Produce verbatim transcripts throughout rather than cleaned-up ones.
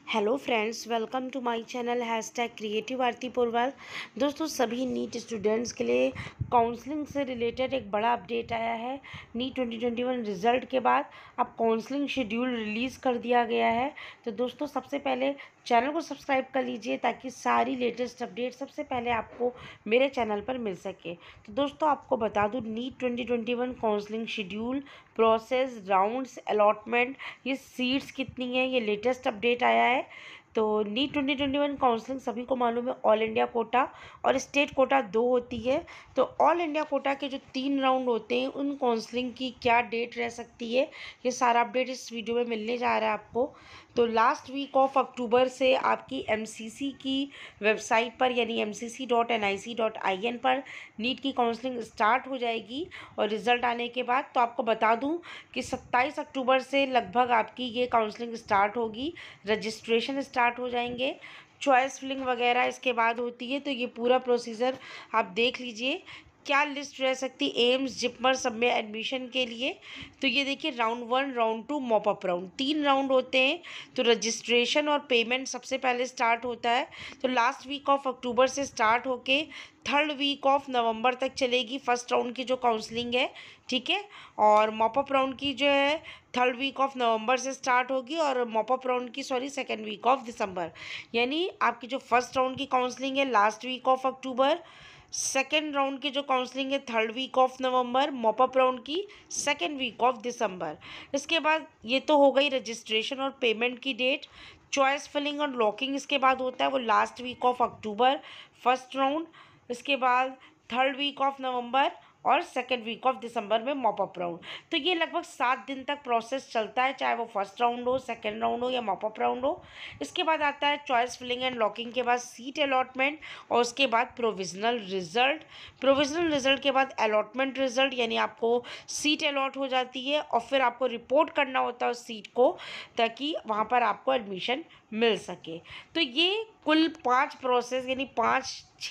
Hello friends, welcome to my channel hash tag creative Aarti Porwal. दोस्तों, सभी NEET students के लिए काउंसलिंग से रिलेटेड एक बड़ा अपडेट आया है। NEET twenty twenty one result के बाद अब काउंसलिंग शेड्यूल रिलीज़ कर दिया गया है। तो दोस्तों, सबसे पहले चैनल को सब्सक्राइब कर लीजिए ताकि सारी लेटेस्ट अपडेट सबसे पहले आपको मेरे चैनल पर मिल सके। तो दोस्तों, आपको बता दूं, NEET twenty twenty one counselling schedule, process, rounds, allotment, ये सीट्स कितनी है, ये लेटेस्ट अपडेट आया है। तो NEET twenty twenty one counselling सभी को मालूम है ऑल इंडिया कोटा और स्टेट कोटा दो होती है। तो ऑल इंडिया कोटा के जो तीन राउंड होते हैं उन काउंसलिंग की क्या डेट रह सकती है, ये सारा अपडेट इस वीडियो में मिलने जा रहा है आपको। तो लास्ट वीक ऑफ अक्टूबर से आपकी एमसीसी की वेबसाइट पर यानी M C C dot N I C dot I N पर नीट की काउंसलिंग स्टार्ट हो जाएगी। और रिज़ल्ट आने के बाद तो आपको बता दूं कि सत्ताईस अक्टूबर से लगभग आपकी ये काउंसलिंग स्टार्ट होगी, रजिस्ट्रेशन स्टार्ट हो जाएंगे, चॉइस फिलिंग वगैरह इसके बाद होती है। तो ये पूरा प्रोसीजर आप देख लीजिए। क्या लिस्ट रह सकती एम्स जिपमर सब में एडमिशन के लिए। तो ये देखिए, round one, round two, mop up round, तीन राउंड होते हैं। तो रजिस्ट्रेशन और पेमेंट सबसे पहले स्टार्ट होता है। तो लास्ट वीक ऑफ अक्टूबर से स्टार्ट होके थर्ड वीक ऑफ नवंबर तक चलेगी फर्स्ट राउंड की जो काउंसलिंग है, ठीक है। और मॉप अप राउंड की जो है थर्ड वीक ऑफ नवंबर से स्टार्ट होगी और मॉप अप राउंड की sorry second week of December. यानी आपकी जो फर्स्ट राउंड की काउंसलिंग है last week of October, second round की जो काउंसलिंग है third week of November, mop up round की सेकेंड वीक ऑफ दिसंबर। इसके बाद ये तो हो गई रजिस्ट्रेशन और पेमेंट की डेट। चॉइस फिलिंग और लॉकिंग इसके बाद होता है, वो last week of October first round, इसके बाद थर्ड वीक ऑफ नवंबर और सेकेंड वीक ऑफ दिसंबर में मॉप अप राउंड। तो ये लगभग सात दिन तक प्रोसेस चलता है, चाहे वो फर्स्ट राउंड हो, सेकेंड राउंड हो या मॉप अप राउंड हो। इसके बाद आता है चॉइस फिलिंग एंड लॉकिंग के बाद सीट अलॉटमेंट और उसके बाद प्रोविजनल रिजल्ट। प्रोविजनल रिजल्ट के बाद अलॉटमेंट रिजल्ट, यानी आपको सीट अलॉट हो जाती है और फिर आपको रिपोर्ट करना होता है उस सीट को ताकि वहाँ पर आपको एडमिशन मिल सके। तो ये कुल पांच प्रोसेस यानी पांच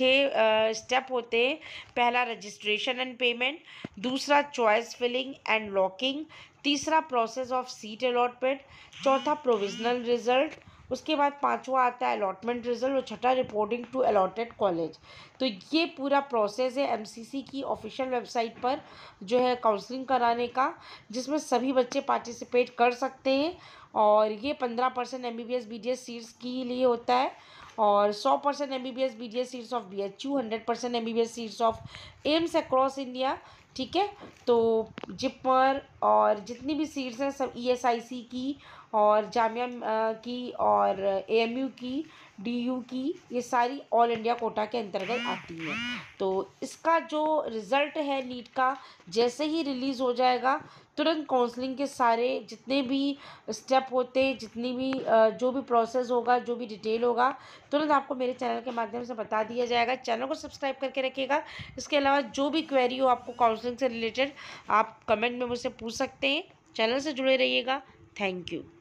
छः स्टेप होते हैं। पहला रजिस्ट्रेशन एंड पेमेंट, दूसरा चॉइस फिलिंग एंड लॉकिंग, तीसरा प्रोसेस ऑफ सीट अलॉटमेंट, चौथा प्रोविजनल रिजल्ट, उसके बाद पांचवा आता है अलॉटमेंट रिजल्ट और छठा रिपोर्टिंग टू अलॉटेड कॉलेज। तो ये पूरा प्रोसेस है एमसीसी की ऑफिशियल वेबसाइट पर जो है काउंसलिंग कराने का, जिसमें सभी बच्चे पार्टिसिपेट कर सकते हैं। और ये पंद्रह percent M B B S B D S seats के लिए होता है और सौ percent M B B S B D S seats of B H U, hundred percent M B B S seats of AIIMS across India, ठीक है। तो जिपमर और जितनी भी सीट्स हैं सब ई एस आई सी की और जामिया की और ए एम यू की, डी यू की, ये सारी ऑल इंडिया कोटा के अंतर्गत आती हैं। तो इसका जो रिज़ल्ट है नीट का जैसे ही रिलीज़ हो जाएगा, तुरंत काउंसलिंग के सारे जितने भी स्टेप होते हैं, जितनी भी जो भी प्रोसेस होगा, जो भी डिटेल होगा, तुरंत आपको मेरे चैनल के माध्यम से बता दिया जाएगा। चैनल को सब्सक्राइब करके रखिएगा। इसके अलावा जो भी क्वेरी हो आपको काउंसलिंग से रिलेटेड, आप कमेंट में मुझसे पूछ सकते हैं। चैनल से जुड़े रहिएगा। Thank you.